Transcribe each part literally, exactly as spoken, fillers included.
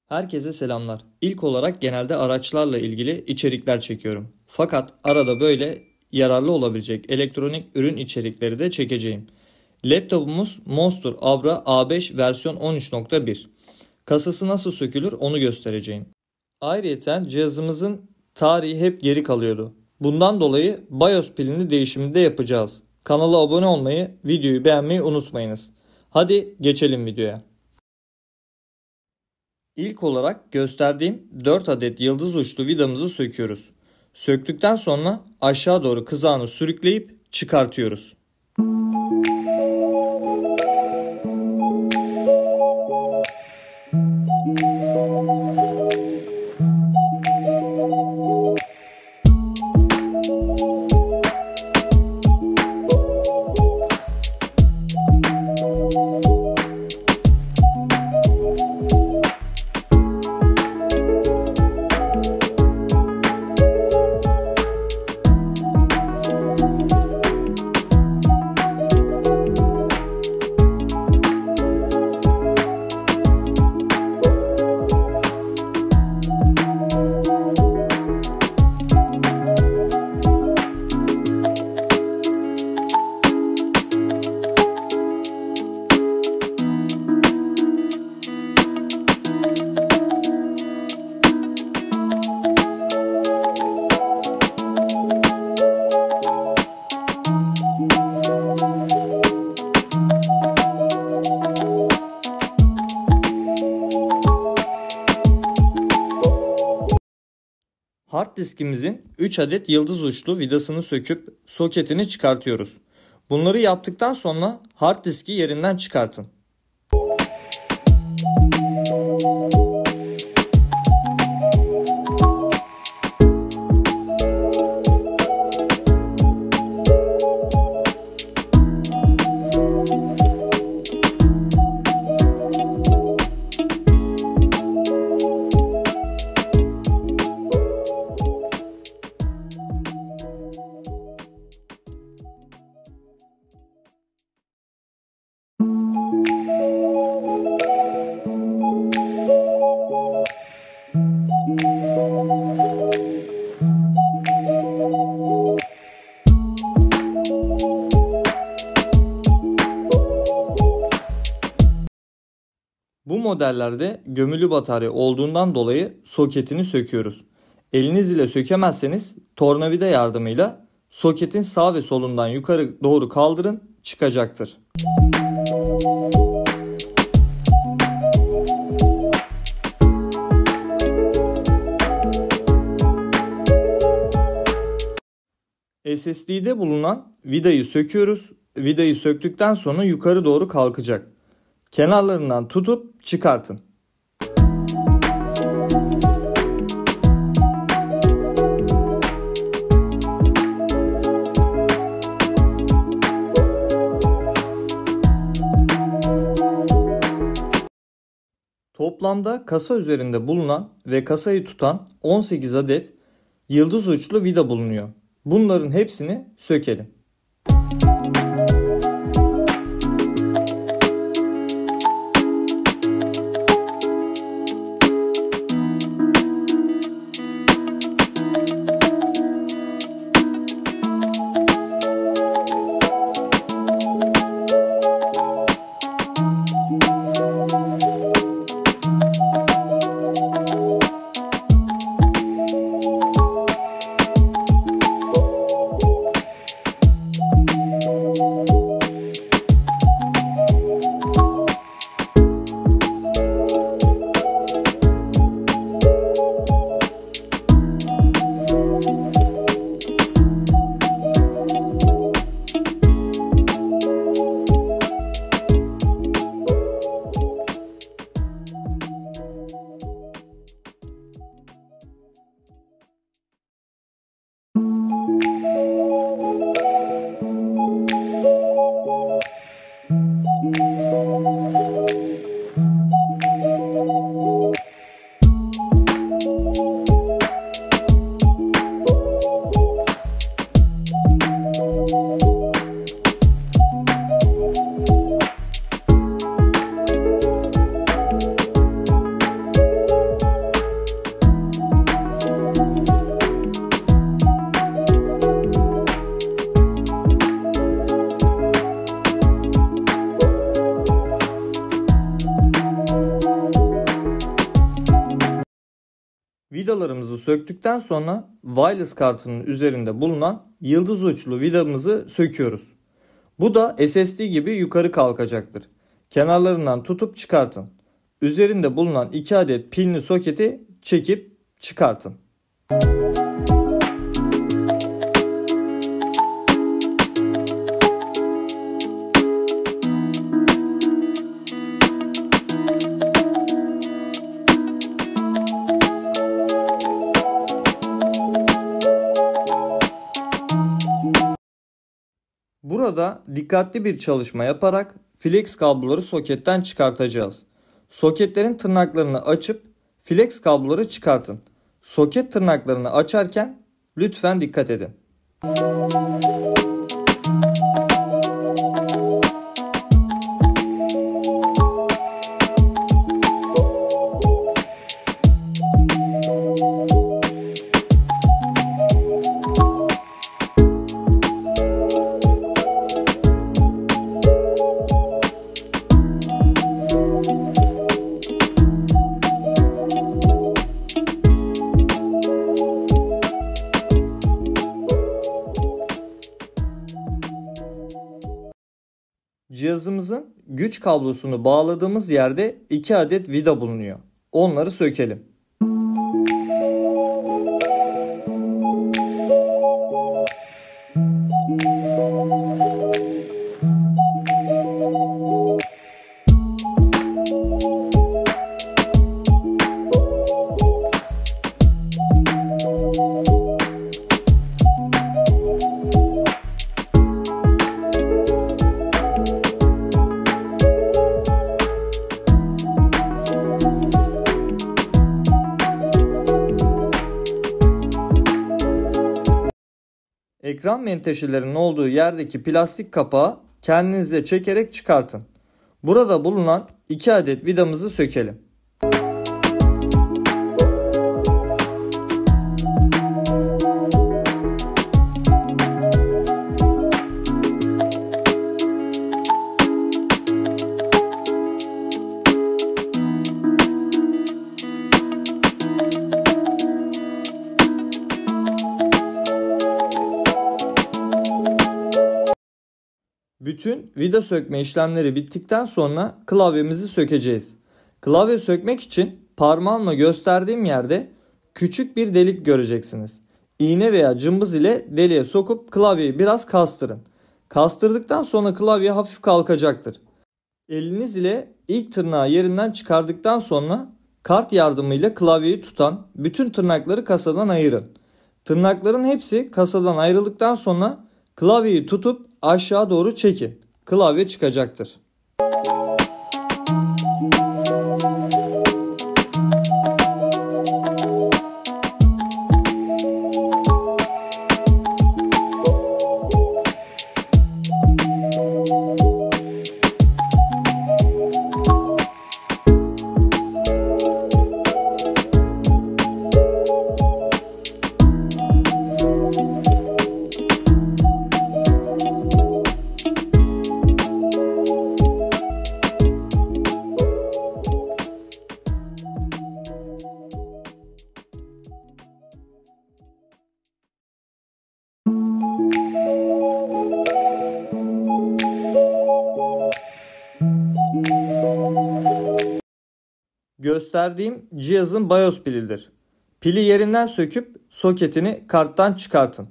Herkese selamlar. İlk olarak genelde araçlarla ilgili içerikler çekiyorum. Fakat arada böyle yararlı olabilecek elektronik ürün içerikleri de çekeceğim. Laptopumuz Monster Avra A beş versiyon on üç nokta bir. Kasası nasıl sökülür onu göstereceğim. Ayrıca cihazımızın tarihi hep geri kalıyordu. Bundan dolayı BIOS pilini değişimini de yapacağız. Kanala abone olmayı, videoyu beğenmeyi unutmayınız. Hadi geçelim videoya. İlk olarak gösterdiğim dört adet yıldız uçlu vidamızı söküyoruz. Söktükten sonra aşağı doğru kızağını sürükleyip çıkartıyoruz. Hard diskimizin üç adet yıldız uçlu vidasını söküp soketini çıkartıyoruz. Bunları yaptıktan sonra hard diski yerinden çıkartın. Bu modellerde gömülü batarya olduğundan dolayı soketini söküyoruz. Eliniz ile sökemezseniz tornavida yardımıyla soketin sağ ve solundan yukarı doğru kaldırın, çıkacaktır. S S D'de bulunan vidayı söküyoruz. Vidayı söktükten sonra yukarı doğru kalkacak. Kenarlarından tutup çıkartın. Toplamda kasa üzerinde bulunan ve kasayı tutan on sekiz adet yıldız uçlu vida bulunuyor. Bunların hepsini sökelim. Vidalarımızı söktükten sonra wireless kartının üzerinde bulunan yıldız uçlu vidamızı söküyoruz. Bu da S S D gibi yukarı kalkacaktır. Kenarlarından tutup çıkartın. Üzerinde bulunan iki adet pilli soketi çekip çıkartın. Burada dikkatli bir çalışma yaparak flex kabloları soketten çıkartacağız. Soketlerin tırnaklarını açıp flex kabloları çıkartın. Soket tırnaklarını açarken lütfen dikkat edin. Cihazımızın güç kablosunu bağladığımız yerde iki adet vida bulunuyor. Onları sökelim. Ekran menteşelerinin olduğu yerdeki plastik kapağı kendinize çekerek çıkartın. Burada bulunan iki adet vidamızı sökelim. Bütün vida sökme işlemleri bittikten sonra klavyemizi sökeceğiz. Klavye sökmek için parmağımla gösterdiğim yerde küçük bir delik göreceksiniz. İğne veya cımbız ile deliğe sokup klavyeyi biraz kastırın. Kastırdıktan sonra klavye hafif kalkacaktır. Eliniz ile ilk tırnağı yerinden çıkardıktan sonra kart yardımıyla klavyeyi tutan bütün tırnakları kasadan ayırın. Tırnakların hepsi kasadan ayrıldıktan sonra klavyeyi tutup aşağı doğru çekin. Klavye çıkacaktır. Gösterdiğim cihazın BIOS pilidir. Pili yerinden söküp soketini karttan çıkartın.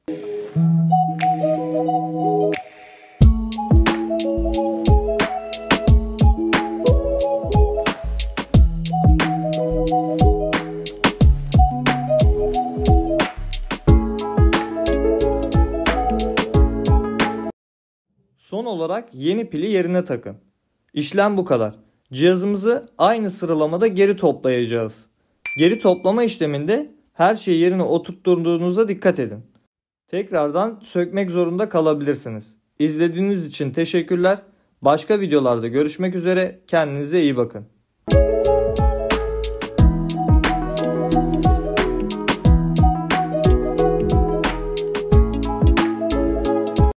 Son olarak yeni pili yerine takın. İşlem bu kadar. Cihazımızı aynı sıralamada geri toplayacağız. Geri toplama işleminde her şeyi yerine oturtturduğunuza dikkat edin. Tekrardan sökmek zorunda kalabilirsiniz. İzlediğiniz için teşekkürler. Başka videolarda görüşmek üzere. Kendinize iyi bakın.